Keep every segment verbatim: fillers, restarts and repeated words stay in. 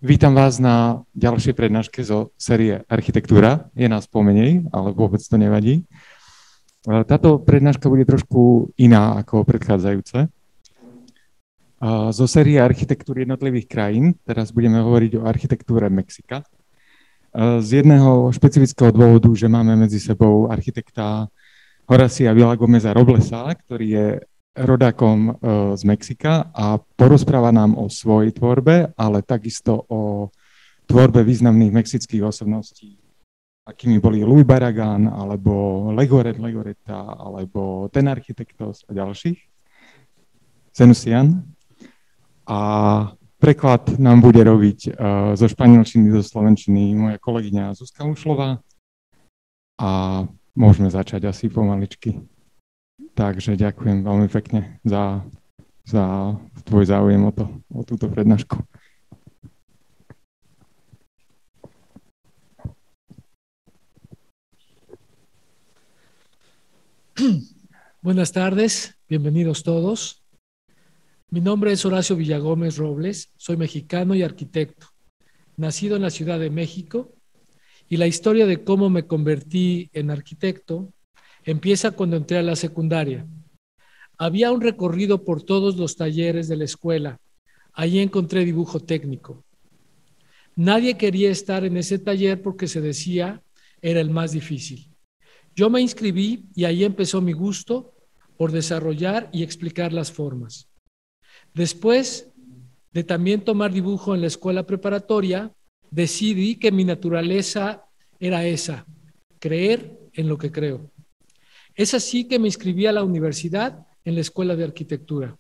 Vítam vás na ďalšej prednáške zo série Architektúra. Je nás pomenej, ale vôbec to nevadí. Táto prednáška bude trošku iná ako predchádzajúce. Zo série Architektúry jednotlivých krajín teraz budeme hovoriť o architektúre Mexika. Z jedného špecifického dôvodu, že máme medzi sebou architekta Horacia Villagomeza Roblesa, ktorý je rodákom z Mexika a porozpráva nám o svojej tvorbe, ale takisto o tvorbe významných mexických osobností, akými boli Luis Barragán, alebo Legoret Legoretta, alebo Ten Architectos a ďalších. Senusian. A preklad nám bude robiť uh, zo španielčiny do slovenčiny moja kolegyňa Zuzka Ušlová a môžeme začať asi pomaličky. Takže ďakujem veľmi pekne za, za tvoj záujem o, to, o túto prednášku. Buenas tardes, bienvenidos todos. Mi nombre es Horacio Villagómez Robles, soy mexicano y arquitecto, nacido en la Ciudad de México, y la historia de cómo me convertí en arquitecto empieza cuando entré a la secundaria. Había un recorrido por todos los talleres de la escuela. Allí encontré dibujo técnico. Nadie quería estar en ese taller porque se decía era el más difícil. Yo me inscribí y ahí empezó mi gusto por desarrollar y explicar las formas. Después de también tomar dibujo en la escuela preparatoria, decidí que mi naturaleza era esa, creer en lo que creo. Es así que me inscribí a la universidad en la Escuela de Arquitectura.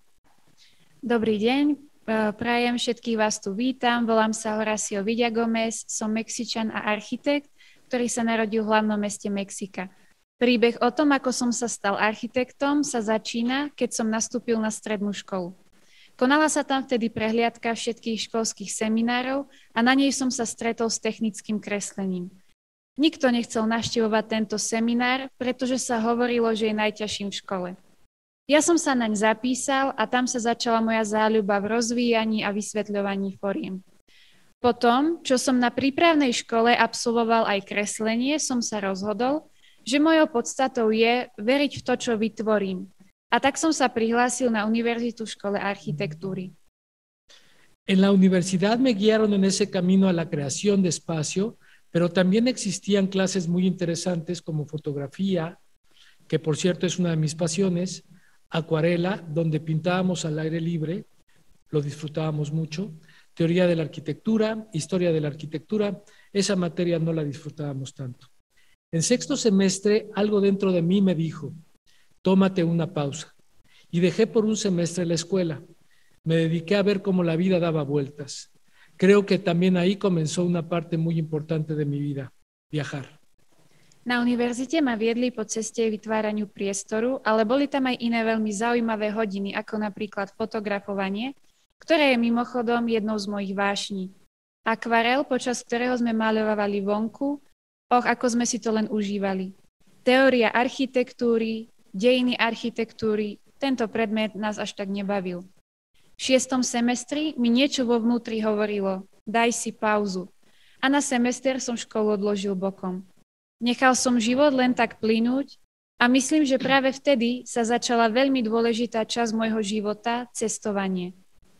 Dobrý deň, prajem všetkých vás tu vítam. Volám sa Horacio Villagomez, som Mexičan a architekt, ktorý sa narodil v hlavnom meste Mexika. Príbeh o tom, ako som sa stal architektom, sa začína, keď som nastúpil na strednú školu. Konala sa tam vtedy prehliadka všetkých školských seminárov a na nej som sa stretol s technickým kreslením. Nikto nechcel navštevovať tento seminár, pretože sa hovorilo, že je najťažším v škole. Ja som sa naň zapísal a tam sa začala moja záľuba v rozvíjaní a vysvetľovaní foriem. Potom, čo som na prípravnej škole absolvoval aj kreslenie, som sa rozhodol, že mojou podstatou je veriť v to, čo vytvorím. A tak som sa prihlásil na Univerzitu v škole architektúry. En la universidad me guiaron en ese camino a la creación de espacio, pero también existían clases muy interesantes como fotografía, que por cierto es una de mis pasiones, acuarela, donde pintábamos al aire libre, lo disfrutábamos mucho, teoría de la arquitectura, historia de la arquitectura, esa materia no la disfrutábamos tanto. En sexto semestre, algo dentro de mí me dijo, tómate una pausa, y dejé por un semestre la escuela. Me dediqué a ver cómo la vida daba vueltas. Creo que también ahí comenzó una parte muy importante de mi vida, viajar. Na univerzite ma viedli po ceste vytváraniu priestoru, ale boli tam aj iné veľmi zaujímavé hodiny, ako napríklad fotografovanie, ktoré je mimochodom jednou z mojich vášní. Akvarel, počas ktorého sme maľovali vonku, och, ako sme si to len užívali. Teória architektúry, dejiny architektúry, tento predmet nás až tak nebavil. V šiestom semestri mi niečo vo vnútri hovorilo, daj si pauzu. A na semester som školu odložil bokom. Nechal som život len tak plynúť a myslím, že práve vtedy sa začala veľmi dôležitá časť môjho života, cestovanie.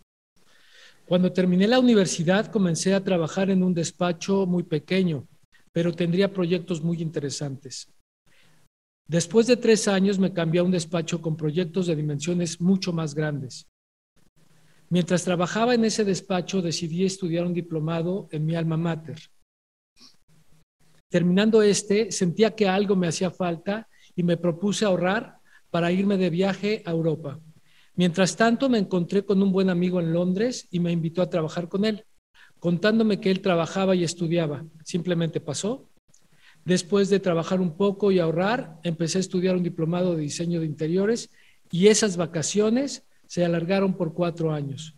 Cuando terminé la universidad comencé a trabajar en un despacho muy pequeño, pero tendría proyectos muy interesantes. Después de tres años me cambié a un despacho con proyectos de dimensiones mucho más grandes. Mientras trabajaba en ese despacho, decidí estudiar un diplomado en mi alma mater. Terminando este, sentía que algo me hacía falta y me propuse ahorrar para irme de viaje a Europa. Mientras tanto, me encontré con un buen amigo en Londres y me invitó a trabajar con él, contándome que él trabajaba y estudiaba. Simplemente pasó. Después de trabajar un poco y ahorrar, empecé a estudiar un diplomado de diseño de interiores y esas vacaciones se alargaron por cuatro años.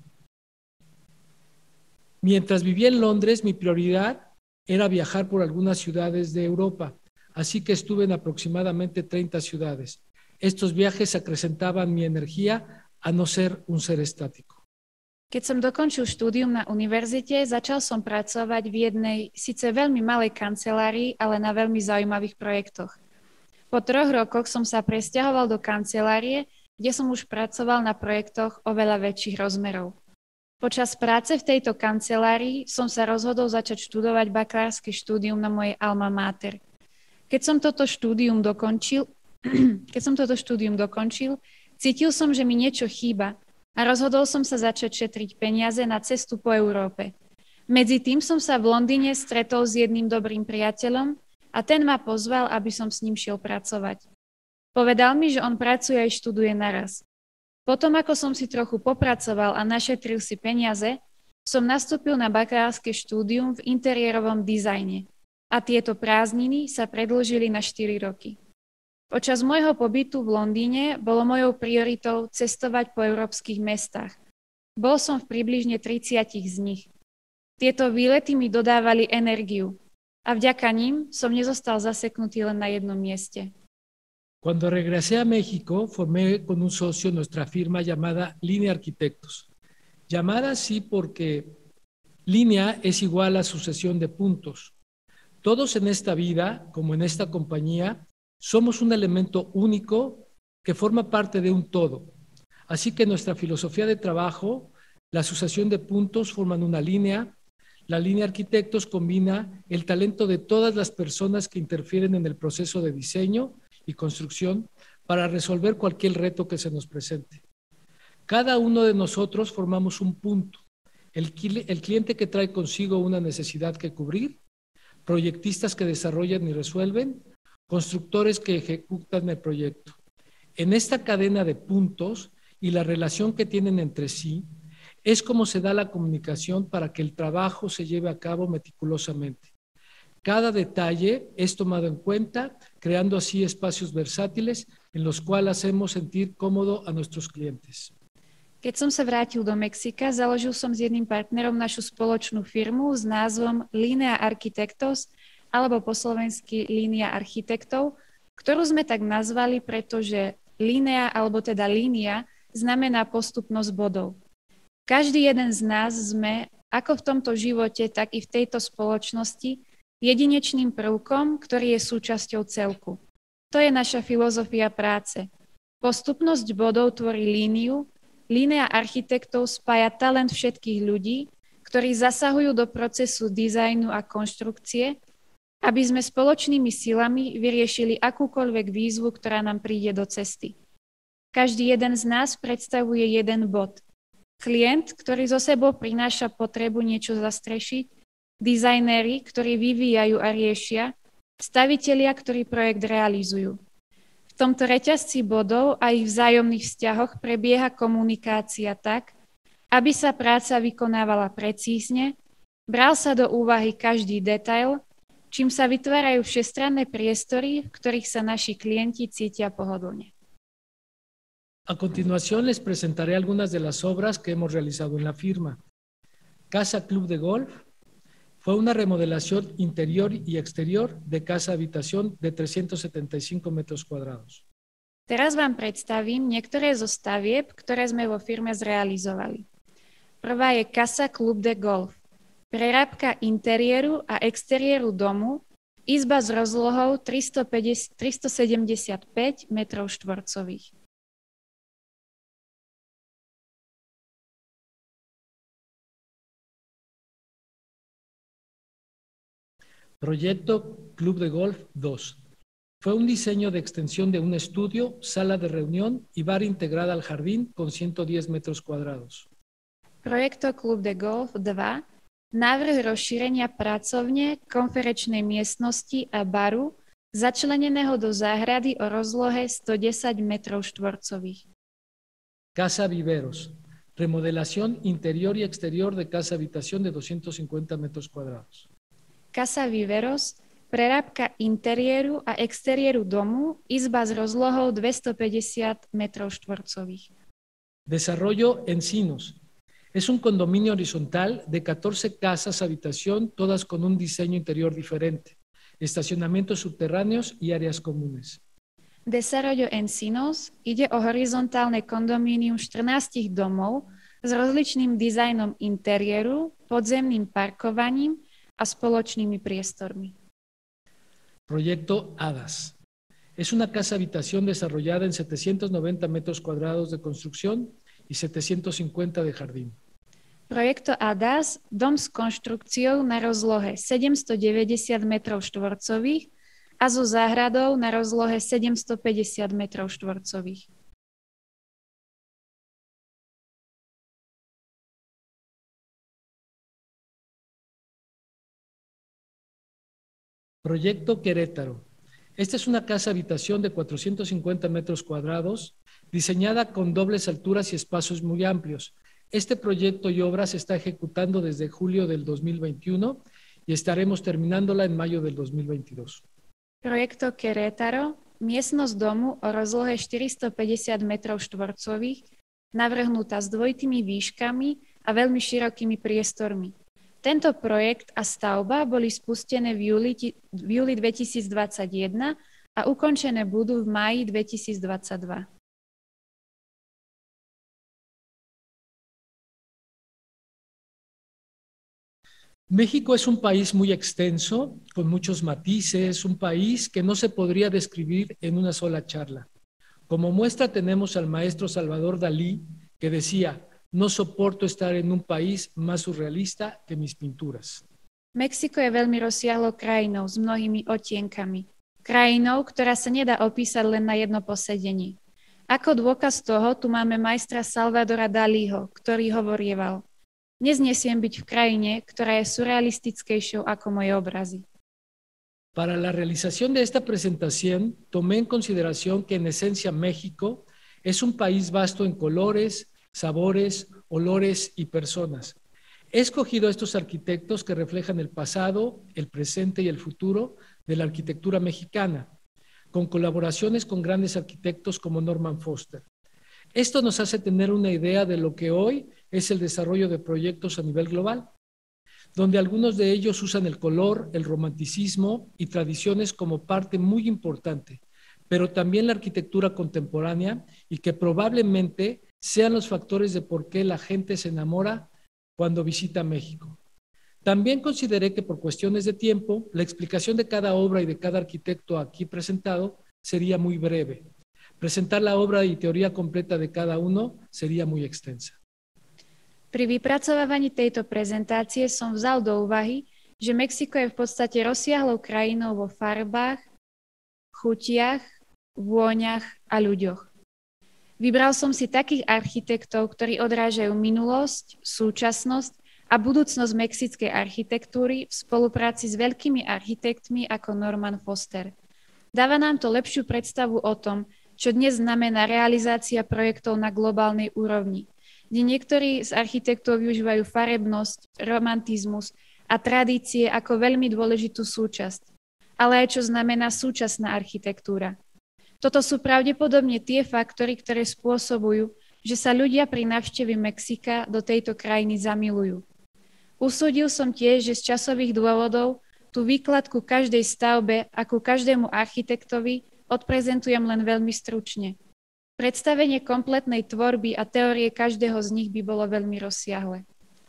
Mientras vivía en Londres, mi prioridad era viajar por algunas ciudades de Europa, así que estuve en aproximadamente treinta ciudades. Estos viajes acrecentaban mi energía a no ser un ser estático. Keď som dokončil štúdium na univerzite, začal som pracovať v jednej síce veľmi malej kancelárii, ale na veľmi zaujímavých projektoch. Po troch rokoch som sa presťahoval do kancelárie, kde som už pracoval na projektoch oveľa väčších rozmerov. Počas práce v tejto kancelárii som sa rozhodol začať študovať bakalárske štúdium na mojej alma mater. Keď som toto štúdium dokončil, keď som toto štúdium dokončil, cítil som, že mi niečo chýba a rozhodol som sa začať šetriť peniaze na cestu po Európe. Medzi tým som sa v Londýne stretol s jedným dobrým priateľom a ten ma pozval, aby som s ním šiel pracovať. Povedal mi, že on pracuje aj študuje naraz. Potom, ako som si trochu popracoval a našetril si peniaze, som nastúpil na bakalárske štúdium v interiérovom dizajne a tieto prázdniny sa predĺžili na štyri roky. Počas môjho pobytu v Londýne bolo mojou prioritou cestovať po európskych mestách. Bol som v približne tridsiatich z nich. Tieto výlety mi dodávali energiu a vďaka nim som nezostal zaseknutý len na jednom mieste. Cuando regresé a México, formé con un socio nuestra firma llamada Línea Arquitectos. Llamada así porque línea es igual a sucesión de puntos. Todos en esta vida, como en esta compañía, somos un elemento único que forma parte de un todo. Así que nuestra filosofía de trabajo, la sucesión de puntos forman una línea. La línea Arquitectos combina el talento de todas las personas que interfieren en el proceso de diseño y construcción para resolver cualquier reto que se nos presente. Cada uno de nosotros formamos un punto. El, el cliente que trae consigo una necesidad que cubrir, proyectistas que desarrollan y resuelven, constructores que ejecutan el proyecto. En esta cadena de puntos y la relación que tienen entre sí, es como se da la comunicación para que el trabajo se lleve a cabo meticulosamente. Cada detalle es tomado en cuenta, creando así espacios versátiles en los cuales hacemos sentir cómodo a nuestros clientes. Keď som sa vrátil do Mexika, založil som s jedným partnerom našu spoločnú firmu s názvom Línea Arquitectos, alebo po slovensky Línia architektov, ktorú sme tak nazvali, pretože línea, alebo teda línia, znamená postupnosť bodov. Každý jeden z nás sme, ako v tomto živote, tak i v tejto spoločnosti, jedinečným prvkom, ktorý je súčasťou celku. To je naša filozofia práce. Postupnosť bodov tvorí líniu, Línea architektov spája talent všetkých ľudí, ktorí zasahujú do procesu dizajnu a konštrukcie, aby sme spoločnými silami vyriešili akúkoľvek výzvu, ktorá nám príde do cesty. Každý jeden z nás predstavuje jeden bod. Klient, ktorý zo sebou prináša potrebu niečo zastrešiť, dizajnéri, ktorí vyvíjajú a riešia, stavitelia, ktorí projekt realizujú. V tomto reťazci bodov a ich vzájomných vzťahoch prebieha komunikácia tak, aby sa práca vykonávala precízne, bral sa do úvahy každý detail, čím sa vytvárajú všestranné priestory, v ktorých sa naši klienti cítia pohodlne. A continuación les presentaré algunas de las obras que hemos realizado en la firma. Casa Club de Golf fue una remodelación interior y exterior de casa-habitación de trescientos setenta y cinco metros cuadrados. Teraz vám predstavím niektoré zo stavieb, ktoré sme vo firme zrealizovali. Prvá je Casa Club de Golf. Prerábka interiéru a exteriéru domu, izba s rozlohou tristosedemdesiatpäť metrov štvorcových. Proyecto Club de Golf dos. Fue un diseño de extensión de un estudio, sala de reunión y bar integrada al jardín con ciento diez metros cuadrados. Proyecto Club de Golf dva. Návrh rozšírenia pracovne, konferenčnej miestnosti a baru, začleneného do záhrady o rozlohe sto desať metrov štvorcových. Casa Viveros. Remodelación interior y exterior de casa habitación de doscientos cincuenta metros cuadrados. Casa Viveros, prerábka interiéru a exteriéru domu, izba s rozlohou dvestopäťdesiat metrov štvorcových. Desarrollo Encinos. Es un condominio horizontal de catorce casas habitación, todas con un diseño interior diferente, estacionamientos subterráneos y áreas comunes. Desarrollo Encinos ide o horizontálne kondomínium štrnástich domov s rozličným dizajnom interiéru, podzemným parkovaním a spoločnými priestormi. Proyecto HADAS. Es una casa-habitación desarrollada en setecientos noventa metros cuadrados de construcción y setecientos cincuenta de jardín. Projekto HADAS, dom s konštrukciou na rozlohe sedemstodeväťdesiat metrov štvorcových a so záhradou na rozlohe sedemstopäťdesiat metrov štvorcových. Proyecto Querétaro. Esta es una casa-habitación de cuatrocientos cincuenta metros cuadrados, diseñada con dobles alturas y espacios muy amplios. Este proyecto y obra se está ejecutando desde julio del dos mil veintiuno y estaremos terminándola en mayo del dos mil veintidós. Projekto Querétaro, miestnosť domu o rozlohe štyristopäťdesiat metrov štvorcových, navrhnutá s dvojitými výškami a veľmi širokými priestormi. Tento projekt a stavba boli spustené v júli, v júli dvetisícdvadsaťjeden a ukončené budú v máji dvetisícdvadsaťdva. México es un país muy extenso, con muchos matices, un país que no se podría describir en una sola charla. Como muestra tenemos al maestro Salvador Dalí, que decía: no soporto estar en un país más surrealista que mis pinturas. Mexiko je veľmi rozsiahlou krajinou s mnohými odtienkami. Krajinou, ktorá sa nedá opísať len na jedno posedenie. Ako dôkaz toho tu máme majstra Salvadora Dalího, ktorý hovorieval: dnes nesiem byť v krajine, ktorá je surrealistickejšou ako moje obrazy. Para la realización de esta presentación, tomé en consideración que en esencia México es un país vasto en colores, sabores, olores y personas. He escogido a estos arquitectos que reflejan el pasado, el presente y el futuro de la arquitectura mexicana, con colaboraciones con grandes arquitectos como Norman Foster. Esto nos hace tener una idea de lo que hoy es el desarrollo de proyectos a nivel global, donde algunos de ellos usan el color, el romanticismo y tradiciones como parte muy importante, pero también la arquitectura contemporánea, y que probablemente sean los factores de por qué la gente se enamora cuando visita México. También consideré que por cuestiones de tiempo, la explicación de cada obra y de cada arquitecto aquí presentado sería muy breve. Presentar la obra y teoría completa de cada uno sería muy extensa. Pri vypracovávaní tejto prezentácie som vzal do úvahy, že Mexiko je v podstate rozsiahlou krajinou vo farbách, chutiach, vôňach a ľuďoch. Vybral som si takých architektov, ktorí odrážajú minulosť, súčasnosť a budúcnosť mexickej architektúry v spolupráci s veľkými architektmi ako Norman Foster. Dáva nám to lepšiu predstavu o tom, čo dnes znamená realizácia projektov na globálnej úrovni, kde niektorí z architektov využívajú farebnosť, romantizmus a tradície ako veľmi dôležitú súčasť, ale aj čo znamená súčasná architektúra. Toto sú pravdepodobne tie faktory, ktoré spôsobujú, že sa ľudia pri návšteve Mexika do tejto krajiny zamilujú. Usúdil som tiež, že z časových dôvodov tú výkladku každej stavbe a ku každému architektovi odprezentujem len veľmi stručne. Predstavenie kompletnej tvorby a teórie každého z nich by bolo veľmi rozsiahle.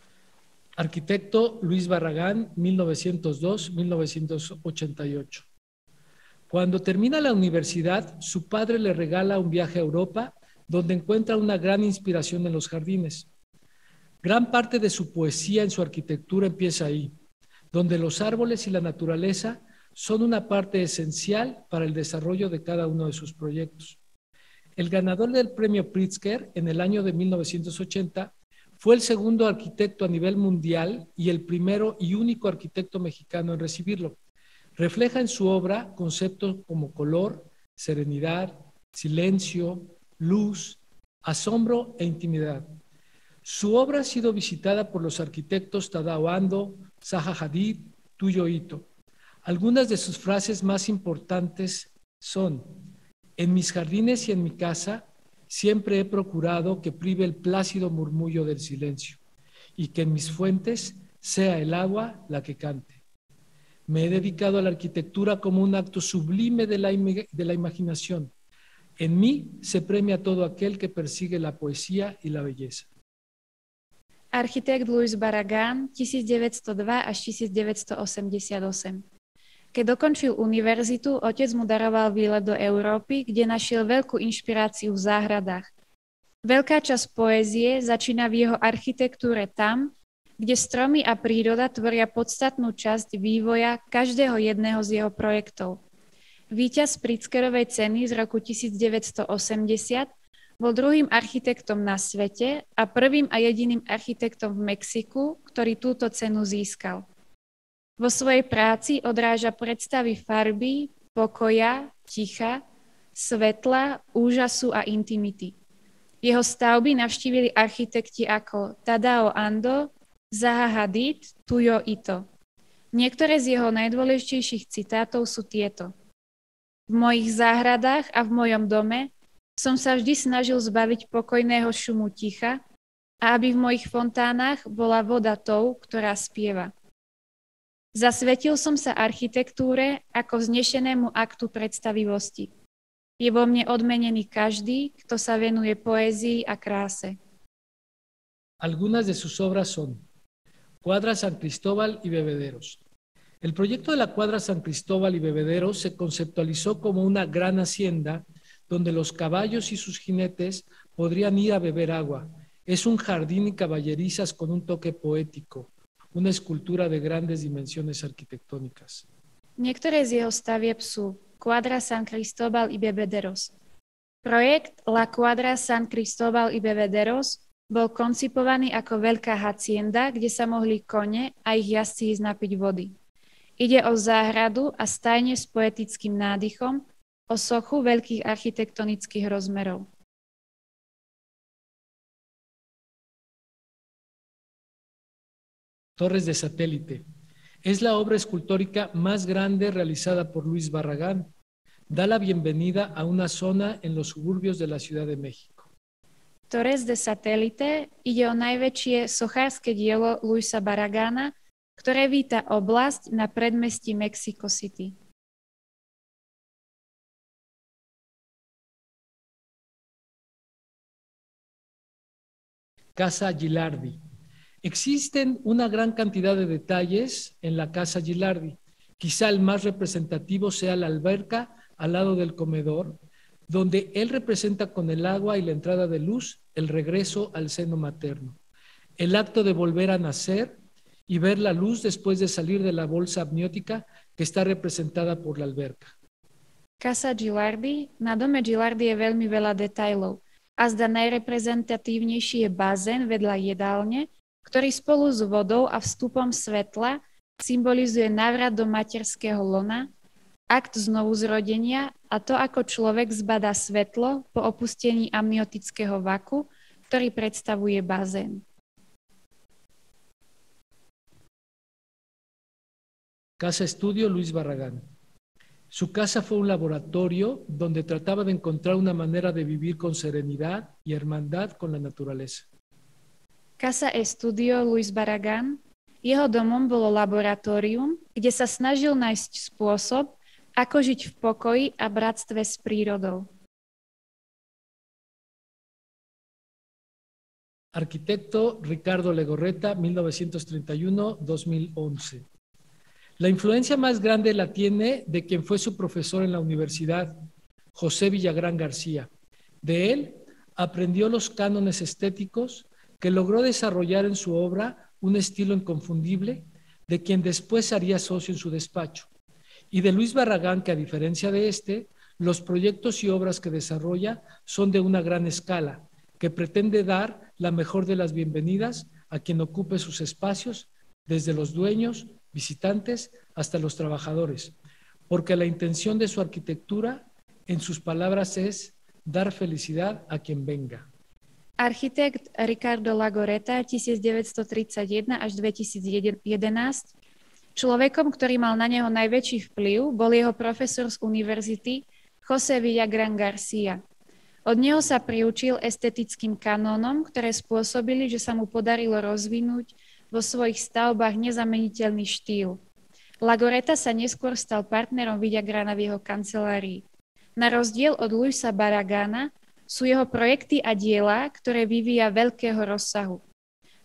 Arquitecto Luis Barragán, mil novecientos dos a mil novecientos ochenta y ocho. Cuando termina la universidad, su padre le regala un viaje a Europa, donde encuentra una gran inspiración en los jardines. Gran parte de su poesía en su arquitectura empieza ahí, donde los árboles y la naturaleza son una parte esencial para el desarrollo de cada uno de sus proyectos. El ganador del premio Pritzker en el año de mil novecientos ochenta fue el segundo arquitecto a nivel mundial y el primero y único arquitecto mexicano en recibirlo. Refleja en su obra conceptos como color, serenidad, silencio, luz, asombro e intimidad. Su obra ha sido visitada por los arquitectos Tadao Ando, Zaha Hadid, Tuyo Ito. Algunas de sus frases más importantes son: en mis jardines y en mi casa siempre he procurado que prive el plácido murmullo del silencio y que en mis fuentes sea el agua la que cante. Me he dedicado a la arquitectura como un acto sublime de la, de la imaginación. En mí se premia todo aquel que persigue la poesía y la belleza. Architekt Luis Barragán tisícdeväťstodva až tisícdeväťstoosemdesiatosem. Keď dokončil univerzitu, otec mu daroval výlet do Európy, kde našiel veľkú inšpiráciu v záhradách. Veľká časť poézie začína v jeho architektúre tam, kde stromy a príroda tvoria podstatnú časť vývoja každého jedného z jeho projektov. Víťaz Pritzkerovej ceny z roku tisícdeväťstoosemdesiat bol druhým architektom na svete a prvým a jediným architektom v Mexiku, ktorý túto cenu získal. Vo svojej práci odráža predstavy farby, pokoja, ticha, svetla, úžasu a intimity. Jeho stavby navštívili architekti ako Tadao Ando, Zaha Hadid, Tuyo Ito. Niektoré z jeho najdôležitejších citátov sú tieto. V mojich záhradách a v mojom dome som sa vždy snažil zbaviť pokojného šumu ticha a aby v mojich fontánach bola voda tou, ktorá spieva. Zasvetil som sa architektúre ako vznešenému aktu predstavivosti. Je vo mne odmenený každý, kto sa venuje poézii a kráse. Algunas de sus obras son Cuadra San Cristóbal y Bebederos. El proyecto de la Cuadra San Cristóbal y Bebederos se conceptualizó como una gran hacienda donde los caballos y sus jinetes podrían ir a beber agua. Es un jardín y caballerizas con un toque poético, una escultura de grandes dimensiones arquitectónicas. Niektoré z jeho stavieb sú Cuadra San Cristóbal y Bebederos. Projekt La Cuadra San Cristóbal y Bebederos bol koncipovaný ako veľká hacienda, kde sa mohli kone a ich jazdci ísť napiť vody. Ide o záhradu a stajne s poetickým nádychom, o sochu veľkých architektonických rozmerov. Torres de Satélite. Es la obra escultórica más grande realizada por Luis Barragán. Da la bienvenida a una zona en los suburbios de la Ciudad de México. Torres de Satélite ide o najväčšie sochárske dielo Luisa Barragána, ktoré víta oblasť na predmestí Mexico City. Casa Gilardi. Existen una gran cantidad de detalles en la Casa Gilardi. Quizá el más representativo sea la alberca al lado del comedor, donde él representa con el agua y la entrada de luz el regreso al seno materno, el acto de volver a nacer y ver la luz después de salir de la bolsa amniótica que está representada por la alberca. Casa Gilardi. Na dome Gilardi je veľmi veľa detailov a zda najreprezentatívnejší je bazén vedľa jedálne, ktorý spolu s vodou a vstupom svetla symbolizuje návrat do materského lona, akt znovuzrodenia a to, ako človek zbadá svetlo po opustení amniotického vaku, ktorý predstavuje bazén. Casa Estudio Luis Barragán. Su casa fue un laboratorio donde trataba de encontrar una manera de vivir con serenidad y hermandad con la naturaleza. Casa Estudio Luis Barragán. Jeho domom bolo laboratórium, kde sa snažil nájsť spôsob, ako žiť v pokoji a bratstve s prírodou. Arquitecto Ricardo Legorreta, mil novecientos treinta y uno a dos mil once. La influencia más grande la tiene de quien fue su profesor en la universidad, José Villagrán García. De él aprendió los cánones estéticos que logró desarrollar en su obra un estilo inconfundible, de quien después haría socio en su despacho, y de Luis Barragán, que a diferencia de este, los proyectos y obras que desarrolla son de una gran escala, que pretende dar la mejor de las bienvenidas a quien ocupe sus espacios, desde los dueños, visitantes, hasta los trabajadores, porque la intención de su arquitectura, en sus palabras, es dar felicidad a quien venga. Architekt Ricardo Legorreta devätnásťtridsaťjeden až dvetisícjedenásť. Človekom, ktorý mal na neho najväčší vplyv, bol jeho profesor z univerzity José Villagrán García. Od neho sa priučil estetickým kanónom, ktoré spôsobili, že sa mu podarilo rozvinúť vo svojich stavbách nezameniteľný štýl. Legorreta sa neskôr stal partnerom Villagrána v jeho kancelárii. Na rozdiel od Luisa Barragána sú jeho projekty a diela, ktoré vyvíja veľkého rozsahu.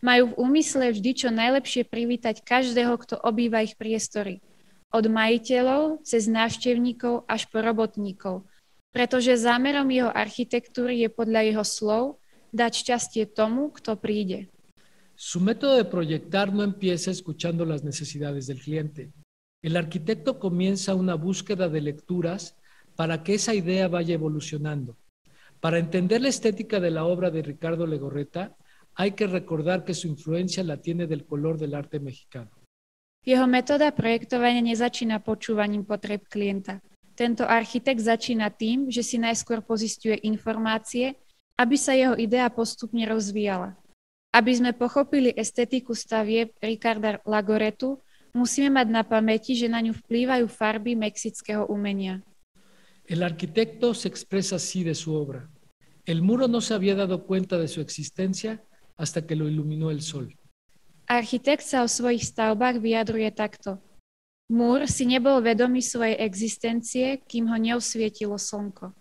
Majú v úmysle vždy čo najlepšie privítať každého, kto obýva ich priestory. Od majiteľov, cez návštevníkov až po robotníkov. Pretože zámerom jeho architektúry je podľa jeho slov dať šťastie tomu, kto príde. Su método de proyectar no empieza escuchando las necesidades del cliente. El arquitecto comienza una búsqueda de lecturas para que esa idea vaya evolucionando. Para entender la estética de la obra de Ricardo Legorreta, hay que recordar que su influencia la tiene del color del arte mexicano. Jeho metóda projektovania nezačína počúvaním potreb klienta. Tento architekt začína tým, že si najskôr pozisťuje informácie, aby sa jeho idea postupne rozvíjala. Aby sme pochopili estetiku stavieb Ricarda Lagoretu, musíme mať na pamäti, že na ňu vplývajú farby mexického umenia. El arquitecto se expresa así de su obra. El muro no se había dado cuenta de su existencia hasta que lo iluminó el sol. Architekt sa o svojich stavbách vyjadruje takto. Múr si nebol vedomý svojej existencie, kým ho neosvietilo slnko.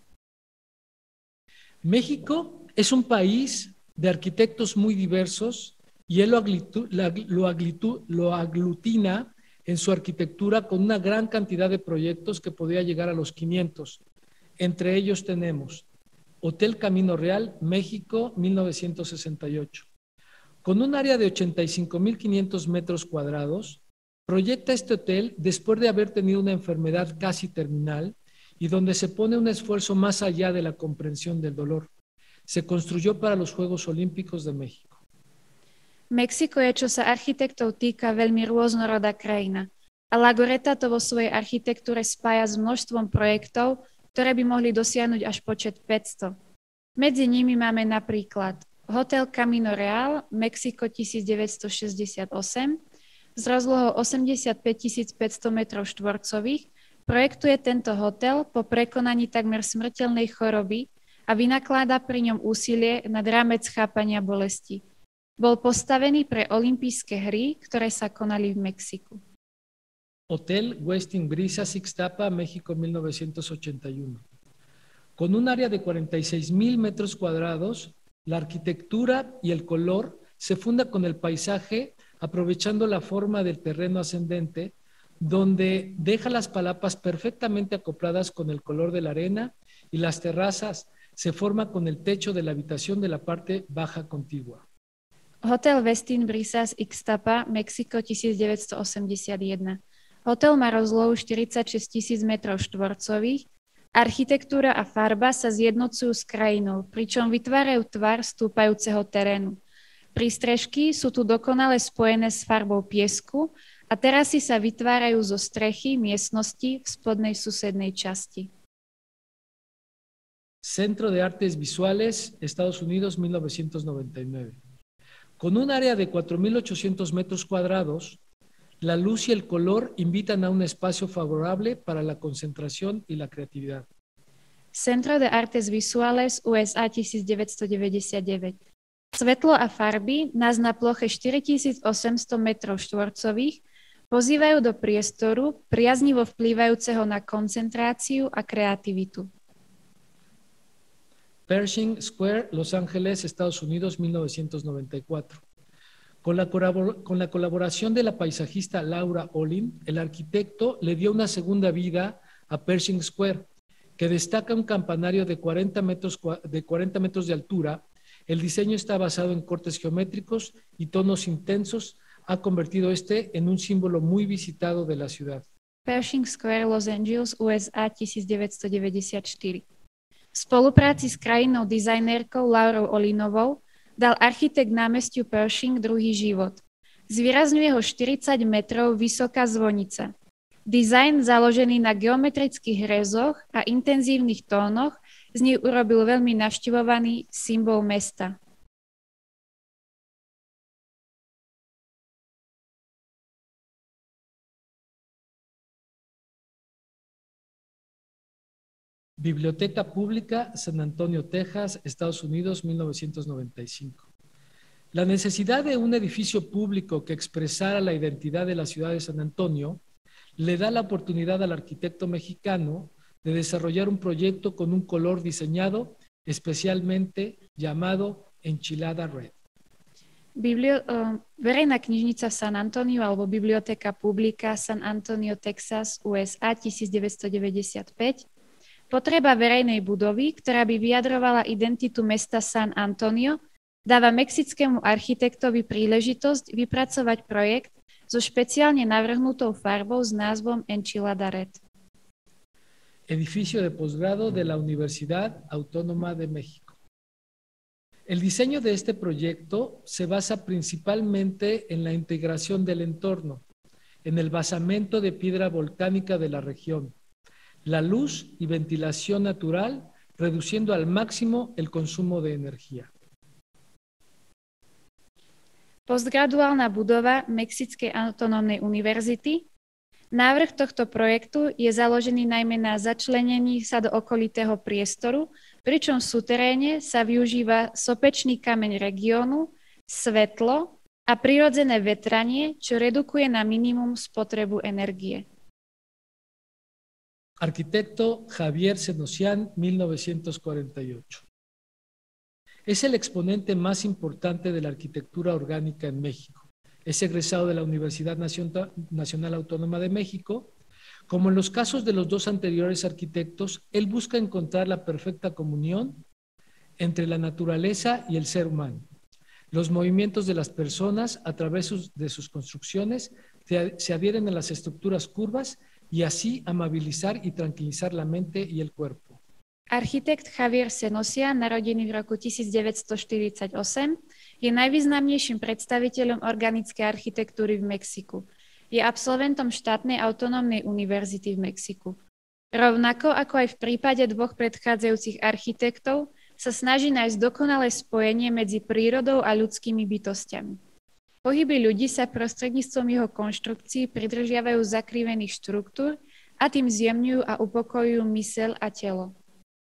México es un país de arquitectos muy diversos y él lo, aglitu, lo, aglitu, lo aglutina en su arquitectura con una gran cantidad de proyectos que podría llegar a los quinientos. Entre ellos tenemos Hotel Camino Real, México, mil novecientos sesenta y ocho. Con un área de ochenta y cinco mil quinientos metros cuadrados, proyecta este hotel después de haber tenido una enfermedad casi terminal y donde se pone un esfuerzo más allá de la comprensión del dolor. Se construyó para los Juegos Olímpicos de México. Mexiko je, čo sa architektov týka, veľmi rôznorodá krajina. A Lagoreta to vo svojej architektúre spája s množstvom projektov, ktoré by mohli dosiahnuť až počet päťsto. Medzi nimi máme napríklad Hotel Camino Real, Mexiko devätnásťstošesťdesiatosem, s rozlohou osemdesiatpäť tisíc päťsto metrov štvorcových, projektuje tento hotel po prekonaní takmer smrteľnej choroby a vynakláda pri ňom úsilie nad rámec chápania bolesti. Bol postavený pre olympijské hry, ktoré sa konali v Mexiku. Hotel Westin Brisas Ixtapa, México, mil novecientos ochenta y uno. Con un área de cuarenta y seis mil metros cuadrados, la arquitectura y el color se funda con el paisaje, aprovechando la forma del terreno ascendente, donde deja las palapas perfectamente acopladas con el color de la arena y las terrazas se forman con el techo de la habitación de la parte baja contigua. Hotel Westin Brisas Ixtapa, Mexiko devätnásťstoosemdesiatjeden. Hotel má rozlohu štyridsaťšesť tisíc metrov štvorcových. Architektúra a farba sa zjednocujú s krajinou, pričom vytvárajú tvar stúpajúceho terénu. Prístrežky sú tu dokonale spojené s farbou piesku a terasy sa vytvárajú zo strechy miestnosti v spodnej susednej časti. Centro de Artes Visuales, Estados Unidos, mil novecientos noventa y nueve. Con un área de cuatro mil ochocientos metros cuadrados, la luz y el color invitan a un espacio favorable para la concentración y la creatividad. Centro de Artes Visuales, U S A devätnásťstodeväťdesiatdeväť. Svetlo a farby nás na ploche štyritisícosemsto metrov štvorcových pozývajú do priestoru priaznivo vplývajúceho na koncentráciu a kreativitu. Pershing Square, Los Ángeles, Estados Unidos, mil novecientos noventa y cuatro. Con la, con la colaboración de la paisajista Laura Olin, el arquitecto le dio una segunda vida a Pershing Square, que destaca un campanario de cuarenta metros de, cuarenta metros de altura. El diseño está basado en cortes geométricos y tonos intensos. Ha convertido este en un símbolo muy visitado de la ciudad. Pershing Square, Los Angeles, U S A devätnásťstodeväťdesiatštyri. V spolupráci s krajinnou dizajnérkou Laurou Olinovou dal architekt námestiu Pershing druhý život. Zvýrazňuje ho štyridsať metrov vysoká zvonica. Dizajn založený na geometrických rezoch a intenzívnych tónoch z nej urobil veľmi navštevovaný symbol mesta. Biblioteca Pública, San Antonio, Texas, Estados Unidos, mil novecientos noventa y cinco. La necesidad de un edificio público que expresara la identidad de la ciudad de San Antonio le da la oportunidad al arquitecto mexicano de desarrollar un proyecto con un color diseñado especialmente llamado Enchilada Red. Biblio, uh, verejná knižnica v San Antonio alebo Biblioteca Publica San Antonio, Texas, U S A devätnásťstodeväťdesiatpäť. Potreba verejnej budovy, ktorá by vyjadrovala identitu mesta San Antonio, dáva mexickému architektovi príležitosť vypracovať projekt so špeciálne navrhnutou farbou s názvom Enchilada Red. Edificio de posgrado de la Universidad Autónoma de México. El diseño de este proyecto se basa principalmente en la integración del entorno, en el basamento de piedra volcánica de la región, la luz y ventilación natural, reduciendo al máximo el consumo de energía. Postgraduálna budova Mexickej autonómnej univerzity. Návrh tohto projektu je založený najmä na začlenení sa do okolitého priestoru, pričom v súteréne sa využíva sopečný kameň regiónu, svetlo a prirodzené vetranie, čo redukuje na minimum spotrebu energie. Arquitecto Javier Senosian, mil novecientos cuarenta y ocho. Es el exponente más importante de la arquitectura orgánica en México. Es egresado de la Universidad Nacional Autónoma de México. Como en los casos de los dos anteriores arquitectos, él busca encontrar la perfecta comunión entre la naturaleza y el ser humano. Los movimientos de las personas a través de sus construcciones se adhieren a las estructuras curvas y así amabilizar y tranquilizar la mente y el cuerpo. Architekt Javier Senosian, narodený v roku devätnásťstoštyridsaťosem, je najvýznamnejším predstaviteľom organickej architektúry v Mexiku. Je absolventom štátnej autonómnej univerzity v Mexiku. Rovnako ako aj v prípade dvoch predchádzajúcich architektov sa snaží nájsť dokonalé spojenie medzi prírodou a ľudskými bytostiami. Pohyby ľudí sa prostredníctvom jeho konštrukcií pridržiavajú zakrivených štruktúr a tým zjemňujú a upokojujú myseľ a telo.